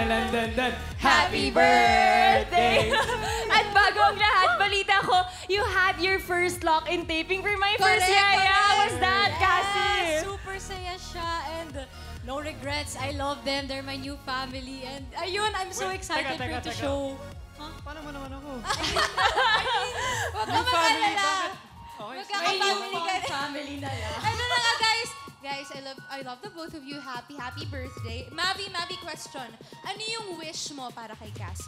dan. Happy birthday! At bago ang lahat, balita ko, you had your first lock-in taping for my first yaya. How was that, Cassy? Super saya siya and no regrets. I love them. They're my new family. And ayun, I'm so excited for the show. Paano mo naman ako? Huwag ka mag-alala. Magkakapamily ka na. Family na lang. Ano na nga, guys? Guys, I love the both of you. Happy birthday. Mavy, question. Ano yung wish mo para kay Cassy?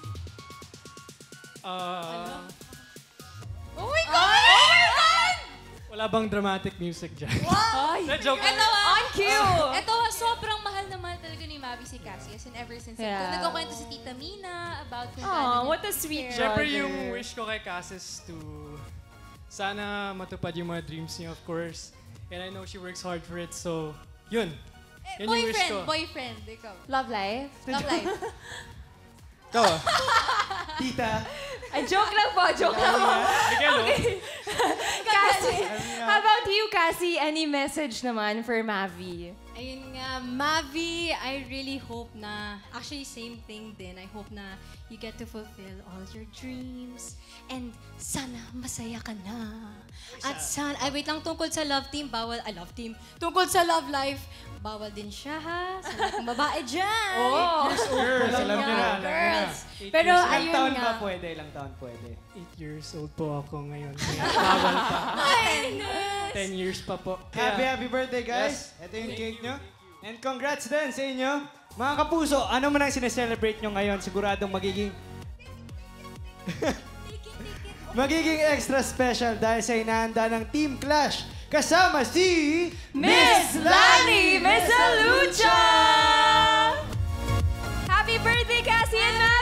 Ano? Oh my God! Wala bang dramatic music dyan? Wow! Joke lang. On cue! Ito, sobrang mahal na mahal talaga ni Mavy si Cassy. As in, ever since nagkakwento si Tita Mina about kung Oh, what a sweet Siyempre brother. yung wish ko kay Cassy is to sana matupad yung mga dreams niya, of course. And I know she works hard for it, so yun. Yan yung wish ko. Boyfriend, ikaw. Love life? Love life. Ikaw ah. Tita. Ay, joke lang po. Miguel, Okay. Cassy, how about you, Cassy? Any message naman for Mavy? Ayun nga, Mavy, I really hope na, actually same thing din, I hope na you get to fulfill all your dreams and sana masaya ka na. At sana, ay wait lang, tungkol sa love team, bawal, love team, tungkol sa love life, bawal din siya ha, sa lahat ng babae dyan. Oh! girls, alam niyo na. Girls. Pero ayun Ilang taon nga. ba pwede? Ilang taon pwede? 8 years old po ako ngayon. Kaya bawal pa. Ay, 10 years pa po. Happy birthday, guys. Ito yung cake nyo. And congrats din sa inyo. Mga kapuso, ano man ang sineselebrate nyo ngayon, siguradong magiging extra special dahil sa inahanda ng Team Clash kasama si Miss Lani Mesalucha! Happy birthday, Cassy and Mavy!